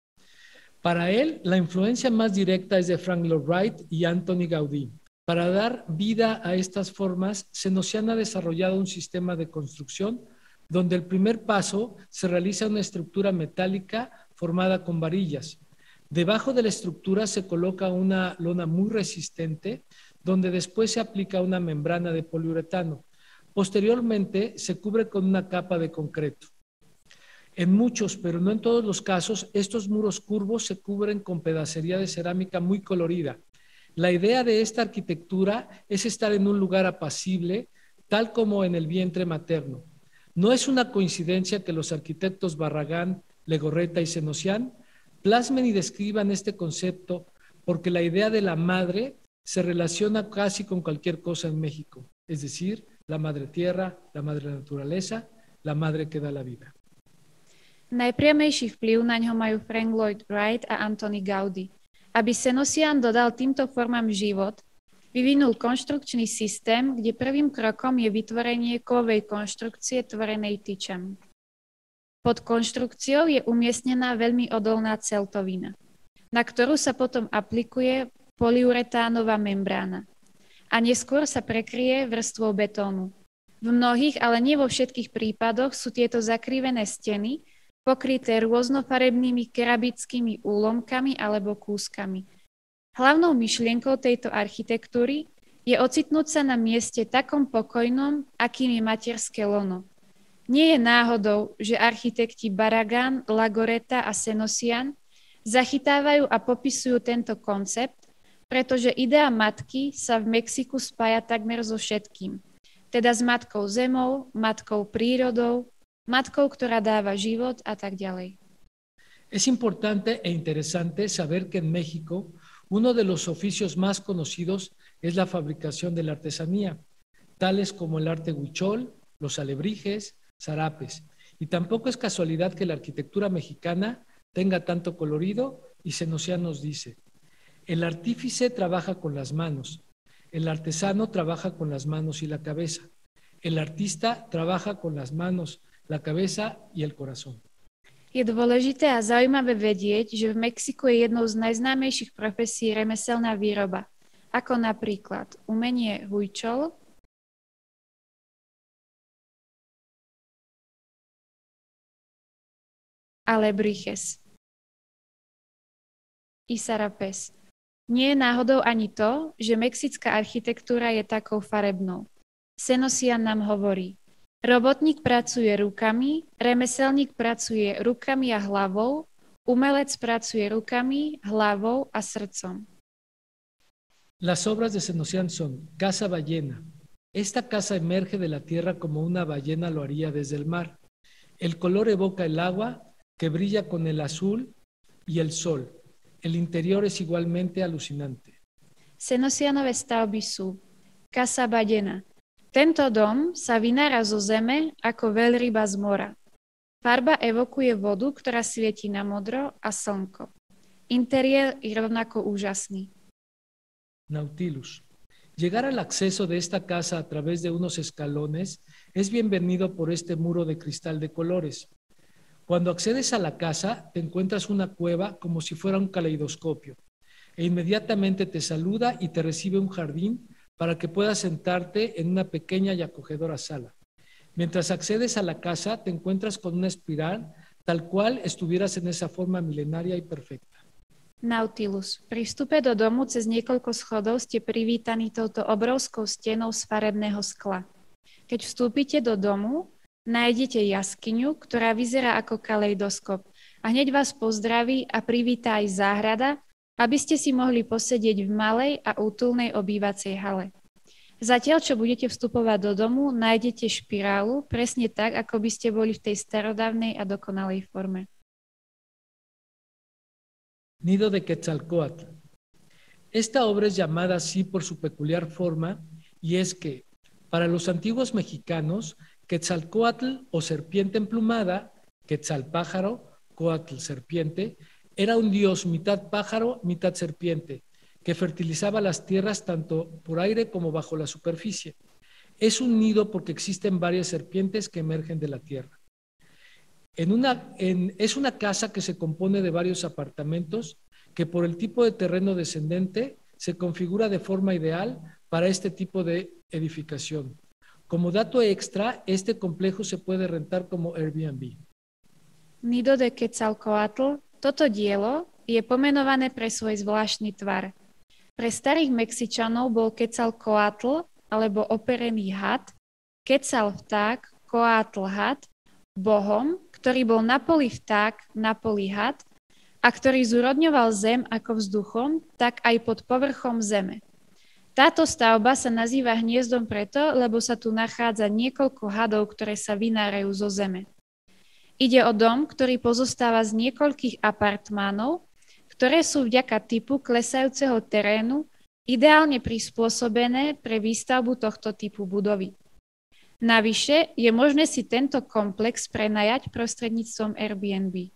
Para él, la influencia más directa es de Frank Lloyd Wright y Antoni Gaudí. Para dar vida a estas formas, Senosian ha desarrollado un sistema de construcción donde el primer paso se realiza una estructura metálica formada con varillas. Debajo de la estructura se coloca una lona muy resistente, donde después se aplica una membrana de poliuretano. Posteriormente se cubre con una capa de concreto. En muchos, pero no en todos los casos, estos muros curvos se cubren con pedacería de cerámica muy colorida. La idea de esta arquitectura es estar en un lugar apacible, tal como en el vientre materno. No es una coincidencia que los arquitectos Barragán, Legorreta y Senosian plasmen y describan este concepto, porque la idea de la madre se relaciona casi con cualquier cosa en México, es decir, la madre tierra, la madre naturaleza, la madre que da la vida. Najpriamejší vplyv na ňo majú Frank Lloyd Wright a Antoni Gaudí. Aby Senosian dodal týmto formám život, vyvinul konštrukčný systém, kde prvým krokom je vytvorenie kovovej konštrukcie tvorenej tyčami. Pod konštrukciou je umiestnená veľmi odolná celtovina, na ktorú sa potom aplikuje poliuretánová membrána a neskôr sa prekryje vrstvou betónu. V mnohých, ale nie vo všetkých prípadoch sú tieto zakrivené steny pokryté rôznofarebnými kerabickými úlomkami alebo kúskami. Hlavnou myšlienkou tejto architektúry je ocitnúť sa na mieste takom pokojnom, akým je materské lono. Nie je náhodou, že architekti Barragán, Legorreta a Senosian zachytávajú a popisujú tento koncept, pretože idea matky sa v Mexiku spája takmer so všetkým, teda s matkou zemou, matkou prírodou, matkou, ktorá dáva život a tak ďalej. Es importante e interesante saber que en México uno de los oficios más conocidos es la fabricación de la artesanía, tales como el arte huichol, los alebrijes, zarapes. Y tampoco es casualidad que la arquitectura mexicana tenga tanto colorido, y Senosian nos dice: el artífice trabaja con las manos, el artesano trabaja con las manos y la cabeza, el artista trabaja con las manos, la cabeza y el corazón. Je dôležité a zaujímavé vedieť, že v Mexiku je jednou z najznámejších profesí remeselná výroba, ako napríklad umenie huichol, alebrijes i zarapes. Nie je náhodou ani to, že mexická architektúra je takou farebnou. Senosian nám hovorí, robotník pracuje rukami, remeselník pracuje rukami a hlavou, umelec pracuje rukami, hlavou a srdcom. Las obras de Senosian son Casa Ballena. Esta casa emerge de la tierra como una ballena lo haría desde el mar. El color evoca el agua que brilla con el azul y el sol. El interior es igualmente alucinante. Senosianové stavby sú Casa Ballena. Tento dom sa vynára zo zeme ako veľryba z mora. Farba evokuje vodu, ktorá svieti na modro a slnko. Interiér je rovnako úžasný. Nautilus. Llegar al acceso de esta casa a través de unos escalones es bienvenido por este muro de cristal de colores. Cuando accedes a la casa, te encuentras una cueva como si fuera un caleidoscopio, e inmediatamente te saluda y te recibe un jardín para que puedas sentarte en una pequeña y acogedora sala. Mientras accedes a la casa, te encuentras con una espiral, tal cual estuvieras en esa forma milenaria y perfecta. Nautilus. Pri vstupe do domu cez niekoľko schodov ste privítaní touto obrovskou stenou z farebného skla. Keď vstúpite do domu, nájdete jaskyňu, ktorá vyzerá ako kaleidoskop a hneď vás pozdraví a privítá aj záhrada, aby ste si mohli posedieť v malej a útulnej obývacej hale. Zatiaľ, čo budete vstupovať do domu, nájdete špirálu, presne tak, ako by ste boli v tej starodávnej a dokonalej forme. Nido de Quetzalcóatl. Esta obra es llamada así por su peculiar forma, y es que, para los antiguos mexicanos, Quetzalcóatl o serpiente emplumada, Quetzal pájaro, Cóatl serpiente, era un dios mitad pájaro, mitad serpiente, que fertilizaba las tierras tanto por aire como bajo la superficie. Es un nido porque existen varias serpientes que emergen de la tierra. En una, en, es una casa que se compone de varios apartamentos que por el tipo de terreno descendente se configura de forma ideal para este tipo de edificación. Como dato extra, este complejo se puede rentar como Airbnb. Nido de Quetzalcóatl. Toto dielo je pomenované pre svoj zvláštny tvar. Pre starých Mexičanov bol Quetzalcóatl alebo operený had, Quetzal vták, Coatl had, bohom, ktorý bol napoli vták, napoli had a ktorý zúrodňoval zem ako vzduchom, tak aj pod povrchom zeme. Táto stavba sa nazýva hniezdom preto, lebo sa tu nachádza niekoľko hadov, ktoré sa vynárajú zo zeme. Ide o dom, ktorý pozostáva z niekoľkých apartmánov, ktoré sú vďaka typu klesajúceho terénu ideálne prispôsobené pre výstavbu tohto typu budovy. Navyše je možné si tento komplex prenajať prostredníctvom Airbnb.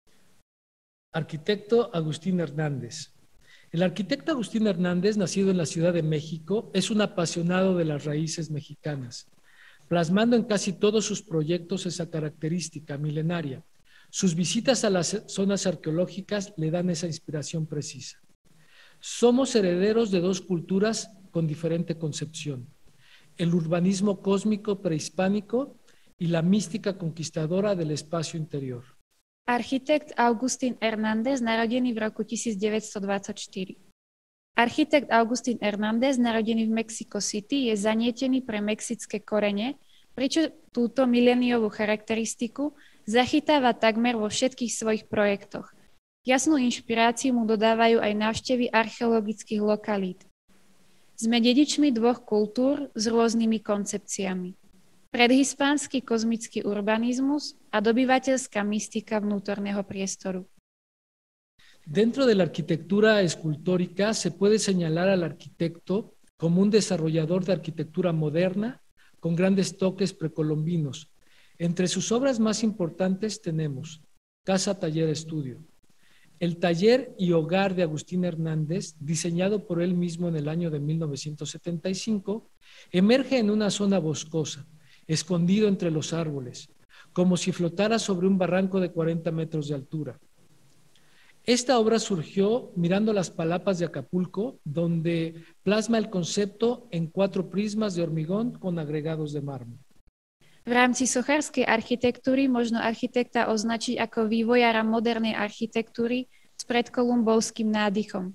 Arquitecto Agustín Hernández. El arquitecto Agustín Hernández, nacido en la Ciudad de México, es un apasionado de las raíces mexicanas, plasmando en casi todos sus proyectos esa característica milenaria. Sus visitas a las zonas arqueológicas le dan esa inspiración precisa. Somos herederos de dos culturas con diferente concepción: el urbanismo cósmico prehispánico y la mística conquistadora del espacio interior. Architekt Agustín Hernández, narodený v roku devätnásťstodvadsaťštyri. Architekt Agustín Hernández, narodený v Mexico City, je zanietený pre mexické korene, pričom túto miléniovú charakteristiku zachytáva takmer vo všetkých svojich projektoch. Jasnú inšpiráciu mu dodávajú aj návštevy archeologických lokalít. Sme dedičmi dvoch kultúr s rôznymi koncepciami. Predhispánsky kozmický urbanizmus a dobyvateľská mystika vnútorného priestoru. Dentro de la arquitectura escultórica se puede señalar al arquitecto como un desarrollador de arquitectura moderna con grandes toques precolombinos. Entre sus obras más importantes tenemos Casa Taller Estudio. El taller y hogar de Agustín Hernández, diseñado por él mismo en el año de mil novecientos setenta y cinco, emerge en una zona boscosa, escondido entre los árboles, como si flotara sobre un barranco de cuarenta metros de altura. Esta obra surgió mirando las palapas de Acapulco, donde plasma el concepto en cuatro prismas de hormigón con agregados de mármol. V rámci sochárskej architektúry možno architekta označiť ako vývojára modernej architektúry s predkolumbovským nádychom.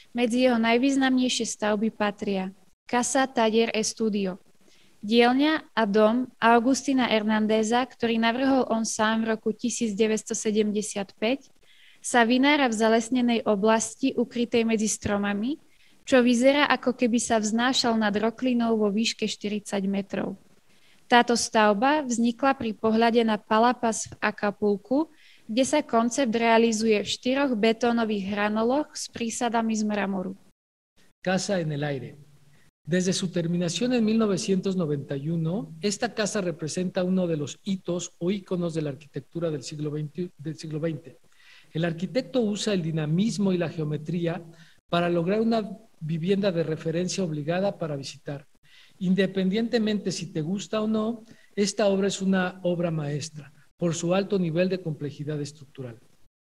Medzi jeho najvýznamnejšie stavby patria Casa Taller Estudio, dielňa a dom Augustina Hernándeza, ktorý navrhol on sám v roku tisícdeväťstosedemdesiatpäť, sa vynára v zalesnenej oblasti ukrytej medzi stromami, čo vyzerá, ako keby sa vznášal nad roklinou vo výške štyridsať metrov. Táto stavba vznikla pri pohľade na Palapas v Acapulku, kde sa koncept realizuje v štyroch betónových hranoloch s prísadami z mramoru. Casa en el aire. Desde su terminación en mil novecientos noventa y uno, esta casa representa uno de los hitos o íconos de la arquitectura del siglo veinte, del siglo veinte. El arquitecto usa el dinamismo y la geometría para lograr una vivienda de referencia obligada para visitar. Independientemente si te gusta o no, esta obra es una obra maestra por su alto nivel de complejidad estructural.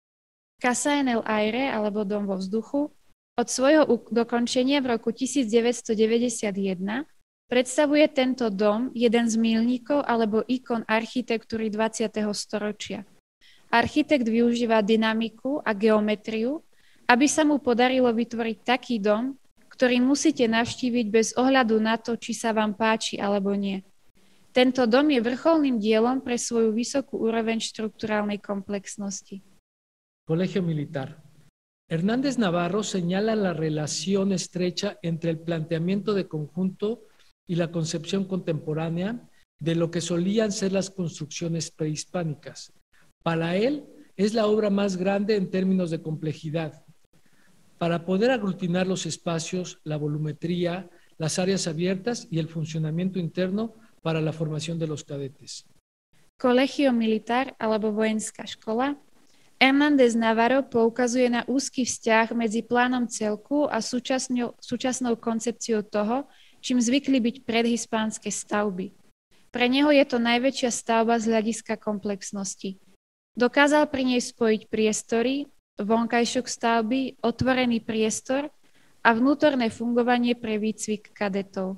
Casa en el aire, alebo dom vo vzduchu, od svojho dokončenia v roku tisícdeväťstodeväťdesiatjeden predstavuje tento dom jeden z míľnikov alebo ikon architektúry dvadsiateho storočia. Architekt využíva dynamiku a geometriu, aby sa mu podarilo vytvoriť taký dom, ktorý musíte navštíviť bez ohľadu na to, či sa vám páči alebo nie. Tento dom je vrcholným dielom pre svoju vysokú úroveň štrukturálnej komplexnosti. Colegio Militar. Hernández Navarro señala la relación estrecha entre el planteamiento de conjunto y la concepción contemporánea de lo que solían ser las construcciones prehispánicas. Para él, es la obra más grande en términos de complejidad. Para poder aglutinar los espacios, la volumetría, las áreas abiertas y el funcionamiento interno para la formación de los cadetes. Colegio Militar alebo vojenská škola. Hernández Navarro poukazuje na úzky vzťah medzi plánom celku a súčasnou, súčasnou koncepciou toho, čím zvykli byť predhispánske stavby. Pre neho je to najväčšia stavba z hľadiska komplexnosti. Dokázal pri nej spojiť priestory, vonkajšok stavby, otvorený priestor a vnútorné fungovanie pre výcvik kadetov.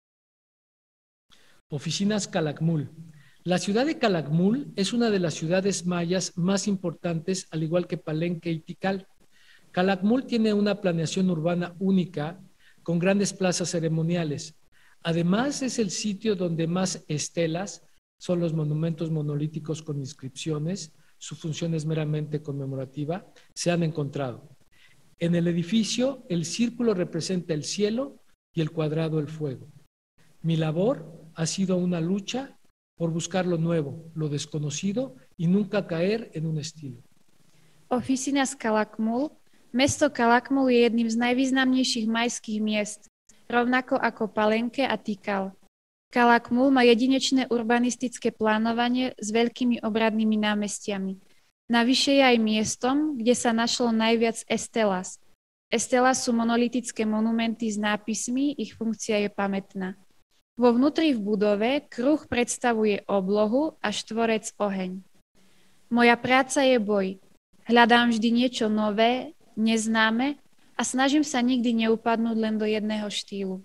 Oficinas Calakmul. La ciudad de Calakmul es una de las ciudades mayas más importantes, al igual que Palenque y Tikal. Calakmul tiene una planeación urbana única, con grandes plazas ceremoniales. Además, es el sitio donde más estelas, son los monumentos monolíticos con inscripciones, su función es meramente conmemorativa, se han encontrado. En el edificio, el círculo representa el cielo y el cuadrado el fuego. Mi labor ha sido una lucha por buscar lo nuevo, lo desconocido y nunca caer en un estilo. Oficina z Calakmul. Mesto Calakmul je jedným z najvýznamnejších majských miest, rovnako ako Palenque a Tikal. Calakmul má jedinečné urbanistické plánovanie s veľkými obradnými námestiami. Navyše je aj miestom, kde sa našlo najviac estelas. Estelas sú monolitické monumenty s nápismi, ich funkcia je pamätná. Vo vnútri v budove kruh predstavuje oblohu a štvorec oheň. Moja práca je boj. Hľadám vždy niečo nové, neznáme a snažím sa nikdy neupadnúť len do jedného štýlu.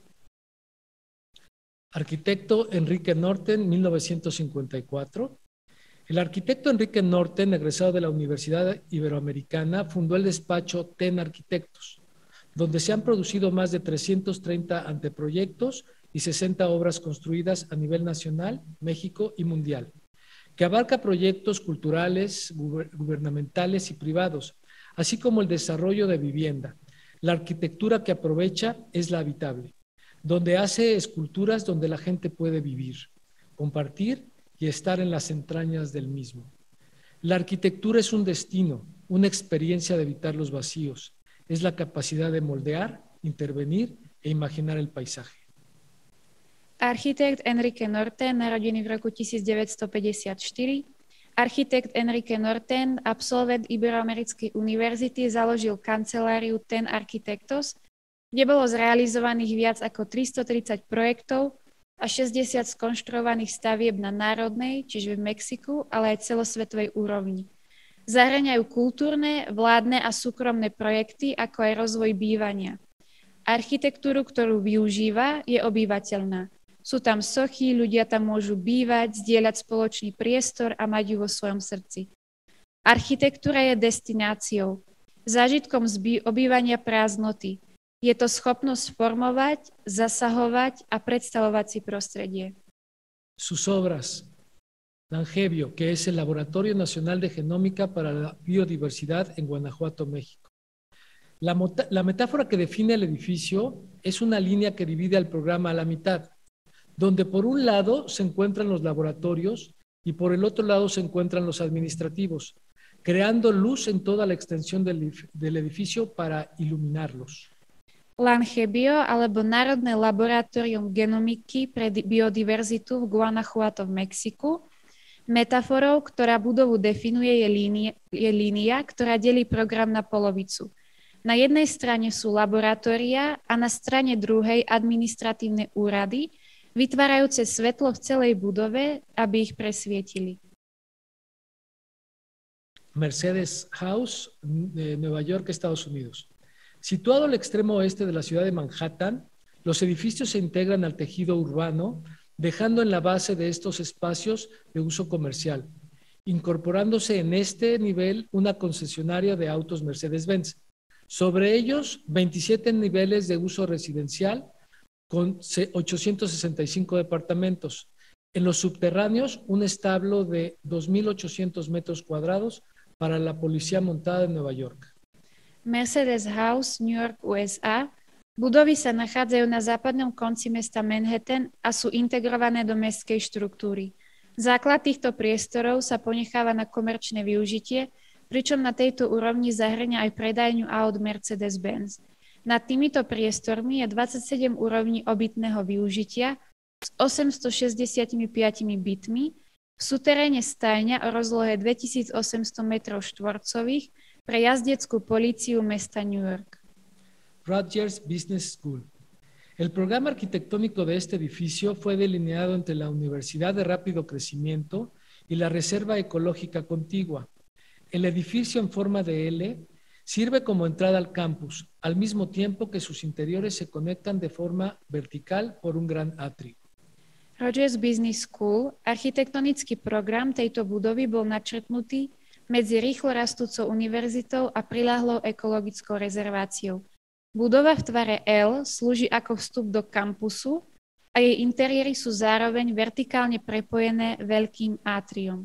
Arquitecto Enrique Norten, mil novecientos cincuenta y cuatro. El arquitecto Enrique Norten, egresado de la Universidad Iberoamericana, fundó el despacho Ten Arquitectos, donde se han producido más de trescientos treinta anteproyectos y sesenta obras construidas a nivel nacional, México y mundial, que abarca proyectos culturales, gubernamentales y privados, así como el desarrollo de vivienda. La arquitectura que aprovecha es la habitable, donde hace esculturas donde la gente puede vivir, compartir y estar en las entrañas del mismo. La arquitectura es un destino, una experiencia de evitar los vacíos, es la capacidad de moldear, intervenir e imaginar el paisaje. Architekt Enrique Norten, narodený v roku tisícdeväťstopäťdesiatštyri. Architekt Enrique Norten, absolvent Iberoamerickej univerzity, založil kanceláriu Ten Arquitectos, kde bolo zrealizovaných viac ako tristotridsať projektov a šesťdesiat skonštruovaných stavieb na národnej, čiže v Mexiku, ale aj celosvetovej úrovni. Zahŕňajú kultúrne, vládne a súkromné projekty, ako aj rozvoj bývania. Architektúru, ktorú využíva, je obyvateľná. Sú tam sochy, ľudia tam môžu bývať, zdieľať spoločný priestor a mať ju vo svojom srdci. Architektúra je destináciou. zážitkom z obývania prázdnoty. Je to schopnosť formovať, zasahovať a predstavovať si prostredie. Sus obras. Langevio, que es el Laboratorio Nacional de Genómica para la Biodiversidad en Guanajuato, México. La, la metáfora que define el edificio es una línea que divide al programa a la mitad, donde por un lado se encuentran los laboratorios y por el otro lado se encuentran los administrativos, creando luz en toda la extensión del, del edificio para iluminarlos. Langevio, alebo Národné laboratórium genomiky pre biodiverzitu v Guanajuato v Mexiku. Metaforou, ktorá budovu definuje, je línia, je línia, ktorá delí program na polovicu. Na jednej strane sú laboratória a na strane druhej administratívne úrady, vytvárajúce svetlo v celej budove, aby ich presvietili. Mercedes House, Nueva York, Estados Unidos. Situado al extremo oeste de la ciudad de Manhattan, los edificios se integran al tejido urbano, dejando en la base de estos espacios de uso comercial, incorporándose en este nivel una concesionaria de autos Mercedes-Benz. Sobre ellos, veintisiete niveles de uso residencial con ochocientos sesenta y cinco departamentos. En los subterráneos, un establo de dos mil ochocientos metros cuadrados para la policía montada en Nueva York. Mercedes House, New York, U S A. Budovy sa nachádzajú na západnom konci mesta Manhattan a sú integrované do mestskej štruktúry. Základ týchto priestorov sa ponecháva na komerčné využitie, pričom na tejto úrovni zahŕňa aj predajňu aut Mercedes-Benz. Nad týmito priestormi je dvadsaťsedem úrovní obytného využitia s osemstošesťdesiatpäť bytmi, v suteréne stajňa o rozlohe dvetisícosemsto metrov štvorcových pre jazdeckú políciu mesta New York. Rutgers Business School. El programa arquitectónico de este edificio fue delineado entre la Universidad de Rápido Crecimiento y la Reserva Ecológica Contigua. El edificio en forma de L sirve como entrada al campus, al mismo tiempo que sus interiores se conectan de forma vertical por un gran atrio. Rutgers Business School, architektonický program tejto budovy bol načrtnutý medzi rýchlo rastúcou univerzitou a priľahlou ekologickou rezerváciou. Budova v tvare L slúži ako vstup do kampusu a jej interiéry sú zároveň vertikálne prepojené veľkým átriom.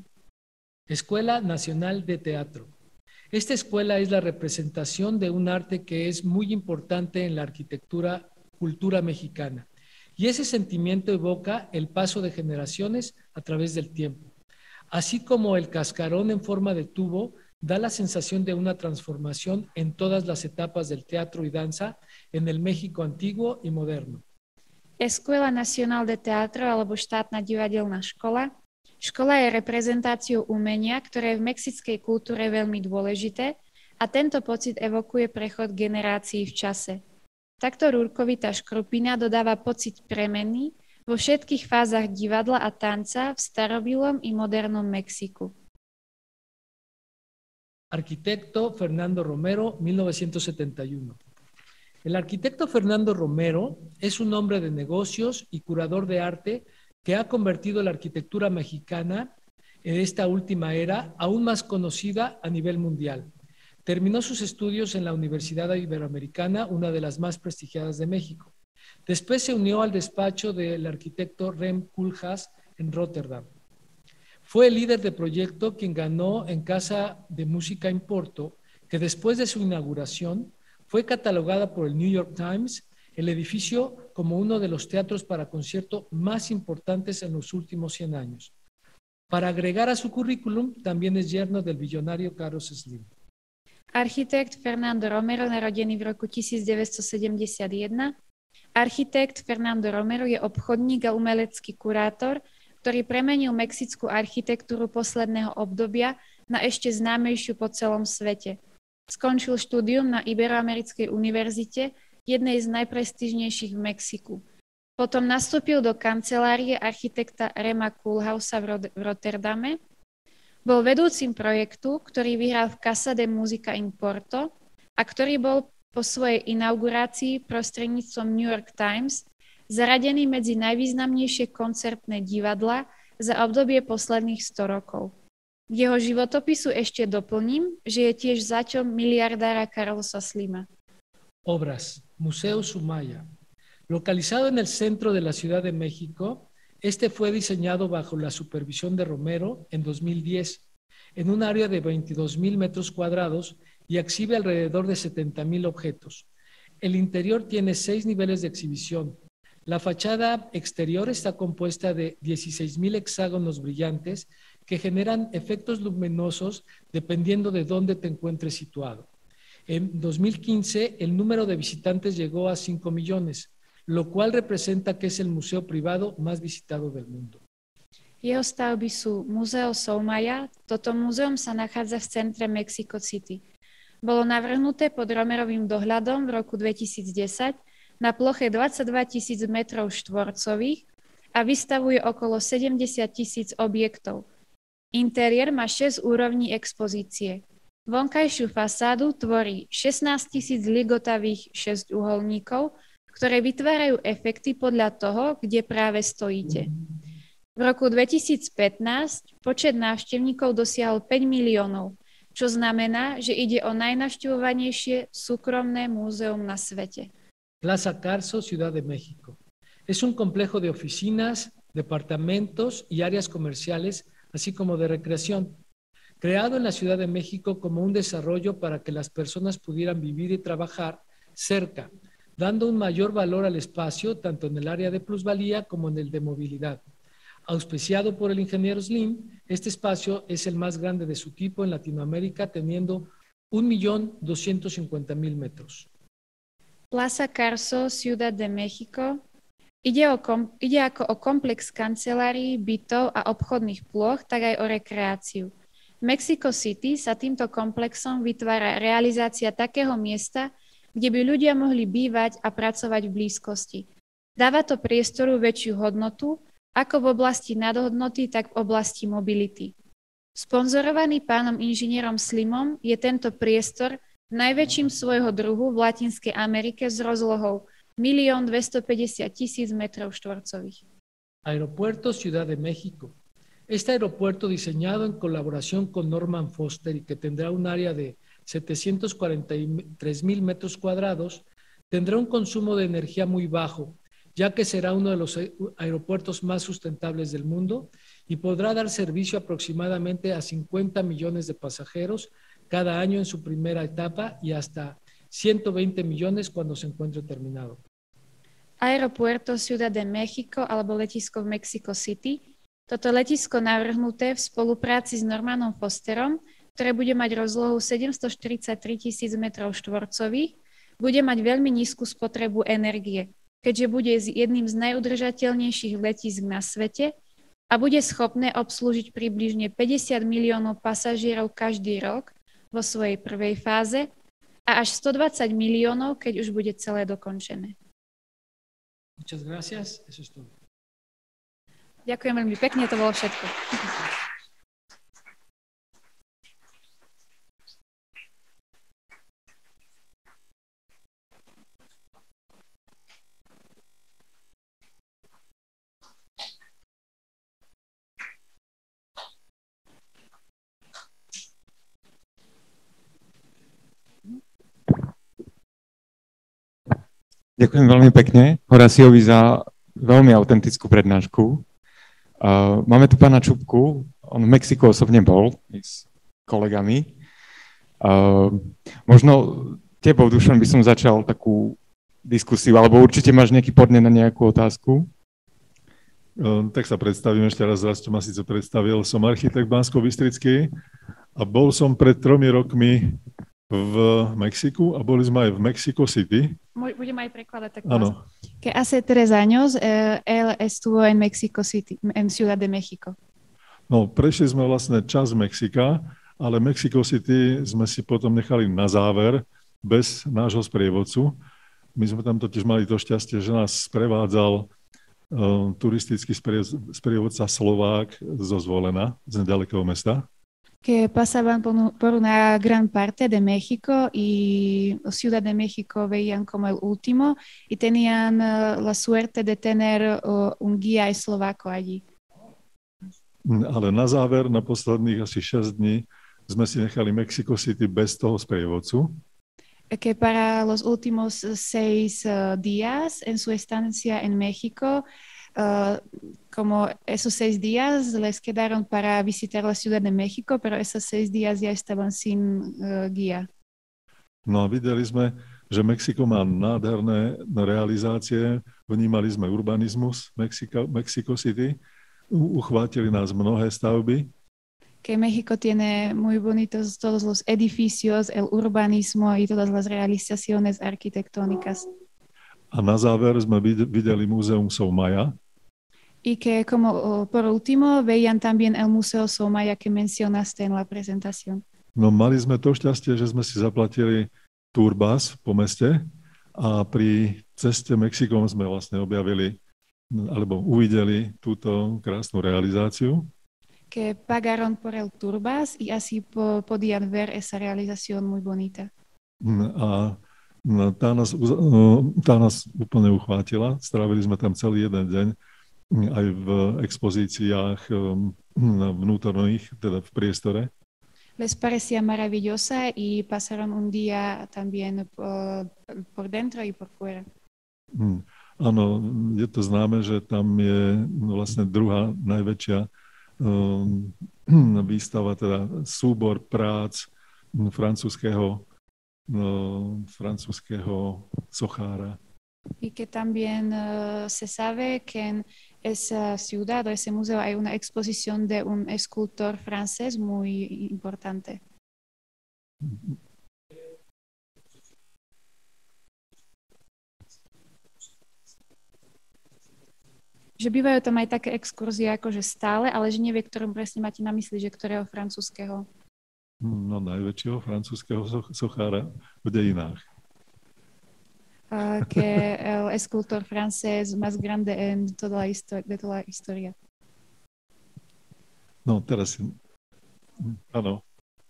Escuela Nacional de Teatro. Esta escuela es la representación de un arte que es muy importante en la arquitectura, cultura mexicana. Y ese sentimiento evoca el paso de generaciones a través del tiempo. Así como el cascarón en forma de tubo da la sensación de una transformación en todas las etapas del teatro y danza en el México antiguo y moderno. Escuela Nacional de Teatro alebo štátna divadelná škola. Škola je reprezentáciou umenia, ktoré je v mexickej kultúre veľmi dôležité a tento pocit evokuje prechod generácií v čase. Takto rúrkovitá škrupina dodáva pocit premeny vo všetkých fázach divadla a tanca v starobilom i modernom Mexiku. Arquitecto Fernando Romero, mil novecientos setenta y uno. El arquitecto Fernando Romero es un hombre de negocios y curador de arte que ha convertido la arquitectura mexicana en esta última era aún más conocida a nivel mundial. Terminó sus estudios en la Universidad Iberoamericana, una de las más prestigiadas de México. Después se unió al despacho del arquitecto Rem Koolhaas en Rotterdam. Fue el líder de proyecto quien ganó en Casa de Música en Porto, que después de su inauguración fue catalogada por el New York Times el edificio como uno de los teatros para concierto más importantes en los últimos cien años. Para agregar a su currículum, también es yerno del billonario Carlos Slim. Architekt Fernando Romero, narodený v roku devätnásťstosedemdesiatjeden. Architekt Fernando Romero je obchodník a umelecký kurátor, ktorý premenil mexickú architektúru posledného obdobia na ešte známejšiu po celom svete. Skončil štúdium na Iberoamerickej univerzite, jednej z najprestížnejších v Mexiku. Potom nastúpil do kancelárie architekta Rema Koolhaasa v Rotterdame. Bol vedúcim projektu, ktorý vyhral v Casa de Música in Porto a ktorý bol po svojej inaugurácii prostredníctvom New York Times zaradený medzi najvýznamnejšie koncertné divadlá za obdobie posledných sto rokov. K jeho životopisu ešte doplním, že je tiež zaťom miliardára Carlosa Slima. Obras, Museo Sumaya. Localizado en el centro de la Ciudad de México, este fue diseñado bajo la supervisión de Romero en dos mil diez, en un área de veintidós mil metros cuadrados y exhibe alrededor de setenta mil objetos. El interior tiene seis niveles de exhibición. La fachada exterior está compuesta de dieciséis mil hexágonos brillantes que generan efectos luminosos dependiendo de dónde te encuentres situado. En dos mil quince, el número de visitantes llegó a cinco millones, lo cual representa que es el museo privado más visitado del mundo. Jeho stavby sú Museo Soumaya. Toto múzeum sa nachádza v centre Mexico City. Bolo navrhnuté pod Romerovým dohľadom v roku dvetisícdesať na ploche dvadsaťdva tisíc metrov štvorcových a vystavuje okolo sedemdesiat tisíc objektov. Interiér má šesť úrovní expozície. Vonkajšiu fasádu tvorí šestnásť tisíc ligotavých šesťuholníkov, ktoré vytvárajú efekty podľa toho, kde práve stojíte. V roku dvetisícpätnásť počet návštevníkov dosiahol päť miliónov, čo znamená, že ide o najnavštevovanejšie súkromné múzeum na svete. Plaza Carso, Ciudad de México. Es un complejo de oficinas, departamentos y áreas comerciales, así como de recreación, creado en la Ciudad de México como un desarrollo para que las personas pudieran vivir y trabajar cerca, dando un mayor valor al espacio tanto en el área de plusvalía como en el de movilidad. Auspiciado por el ingeniero Slim, este espacio es el más grande de su tipo en Latinoamérica, teniendo un millón doscientos cincuenta mil metros. Plaza Carso, Ciudad de México. Ide, o kom, ide ako o komplex kancelárií, bytov a obchodných plôch, tak aj o rekreáciu. V Mexico City sa týmto komplexom vytvára realizácia takého miesta, kde by ľudia mohli bývať a pracovať v blízkosti. Dáva to priestoru väčšiu hodnotu, ako v oblasti nadhodnoty, tak v oblasti mobility. Sponzorovaný pánom inžinierom Slimom je tento priestor najväčším svojho druhu v Latinskej Amerike s rozlohou milión dvestopäťdesiat tisíc metrov štvorcových. Aeropuerto Ciudad de México. Este aeropuerto diseñado en colaboración con Norman Foster y que tendrá un área de setecientos cuarenta y tres mil metros cuadrados, tendrá un consumo de energía muy bajo, ya que será uno de los aeropuertos más sustentables del mundo y podrá dar servicio aproximadamente a cincuenta millones de pasajeros cada año en su primera etapa y hasta ciento veinte millones cuando se encuentre terminado. Aeropuerto Ciudad de México alebo letisko v Mexico City. Toto letisko navrhnuté v spolupráci s Normanom Fosterom, ktoré bude mať rozlohu sedemstoštyridsaťtri tisíc metrov štvorcových, bude mať veľmi nízku spotrebu energie, keďže bude jedným z najudržateľnejších letísk na svete a bude schopné obslúžiť približne päťdesiat miliónov pasažierov každý rok vo svojej prvej fáze a až stodvadsať miliónov, keď už bude celé dokončené. Muchas gracias. Eso es todo. Ďakujem veľmi pekne, to bolo všetko. Ďakujem veľmi pekne Horaciovi za veľmi autentickú prednášku. Uh, máme tu pána Čupku, on v Mexiku osobne bol s kolegami. Uh, možno tebou, Dušan, by som začal takú diskusiu, alebo určite máš nejaký podnet na nejakú otázku? Uh, tak sa predstavím ešte raz, raz čo ma síce predstavil. Som architekt Banskobystrický a bol som pred tromi rokmi v Mexiku a boli sme aj v Mexico City. Budem aj prekladať tak. Áno. Que hace tres años eh, él estuvo en Mexico City, en Ciudad de México. No, prešli sme vlastne čas Mexika, ale Mexico City sme si potom nechali na záver bez nášho sprievodcu. My sme tam totiž mali to šťastie, že nás sprevádzal uh, turistický sprievodca Slovák zo Zvolena, z nedalekého mesta. Que pasaban por, por una gran parte de México y Ciudad de México veían como el último y tenían uh, la suerte de tener uh, un guía eslovaco allí. Ale na záver, na posledných asi šesť dní, sme si nechali Mexico City bez toho sprievodcu. Que para los últimos seis uh, días en su estancia en México, uh, como esos seis días les quedaron para visitar la Ciudad de México, pero esos seis días ya estaban sin uh, guía. No a videli sme, že Mexiko má nádherné realizácie, vnímali sme urbanizmus Mexico, Mexico City, uchvátili nás mnohé stavby. Que México tiene muy bonitos todos los edificios, el urbanismo y todas las realizaciones arquitectónicas. A na záver sme videli Múzeum Soumaya. Y que como por último veían también el Museo Soumaya que mencionaste en la presentación. No mali sme to šťastie, že sme si zaplatili tourbus po meste a pri ceste Mexikom sme vlastne objavili alebo uvideli túto krásnu realizáciu. Que pagaron por el tourbus y así po, podían ver esa realización muy bonita. A tá nás, tá nás úplne uchvátila. Strávili sme tam celý jeden deň aj v expozíciách vnútorných, teda v priestore. Les parecía maravillosa y pasaron un día también por, por dentro y por fuera. Áno, je to známe, že tam je vlastne druhá najväčšia um, výstava, teda súbor prác francúzského, no, francúzského sochára. Y que también uh, se sabe que en esa ciudad o ese museo hay una exposición de un escultor francés muy importante. Že bývajú tam aj také exkurzie akože stále, ale že nevie, ktorom presne máte na mysli, že ktorého francúzskeho. No najväčšieho francúzskeho sochára v dejinách. Uh, que el escultor francés más grande en toda la, histori- de toda la historia. No teraz, áno,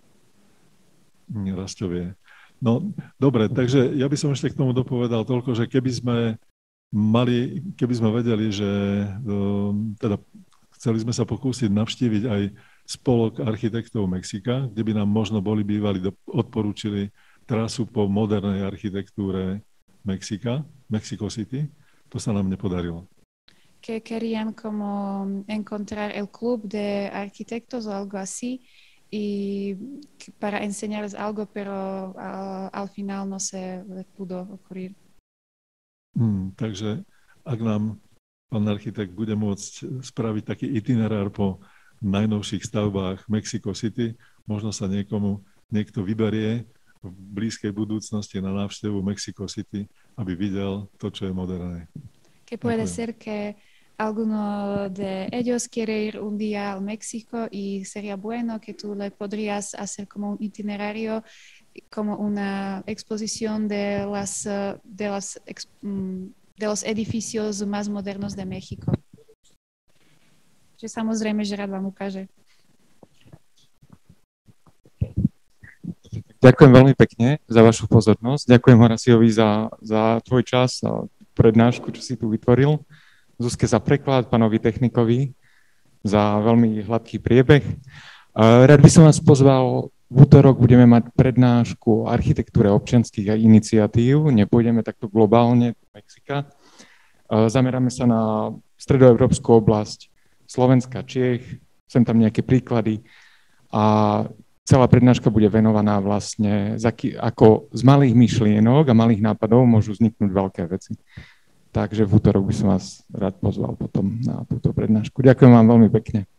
raz to vie. No dobre, takže ja by som ešte k tomu dopovedal toľko, že keby sme mali, keby sme vedeli, že teda chceli sme sa pokúsiť navštíviť aj spolok architektov Mexika, kde by nám možno boli bývali, odporúčili trasu po modernej architektúre Mexika, Mexico City, to sa nám nepodarilo. Que querían como encontrar el club de arquitectos o algo así y para enseñarles algo, pero uh, al final no se les pudo ocurrir. Hmm, takže ak nám pán architekt bude môcť spraviť taký itinerár po najnovších stavbách Mexico City, možno sa niekomu niekto vyberie v blízkej budúcnosti na návštevu Mexico City, aby videl to, čo je moderné. Que puede ser que alguno de ellos quiere ir un día a México y sería bueno que tú le podrías hacer como un itinerario, como una exposición de las de las de los edificios más modernos de México. Že samozrejme, že rád vám ukáže. Ďakujem veľmi pekne za vašu pozornosť. Ďakujem Horaciovi za, za tvoj čas a prednášku, čo si tu vytvoril. Zuzke za preklad, pánovi technikovi za veľmi hladký priebeh. Rád by som vás pozval, v útorok budeme mať prednášku o architektúre občianskych iniciatív. Nepôjdeme takto globálne do Mexika. Zameráme sa na stredoeurópsku oblasť Slovenska, Čiech, sem tam nejaké príklady a celá prednáška bude venovaná vlastne, ako z malých myšlienok a malých nápadov môžu vzniknúť veľké veci. Takže v útorok by som vás rád pozval potom na túto prednášku. Ďakujem vám veľmi pekne.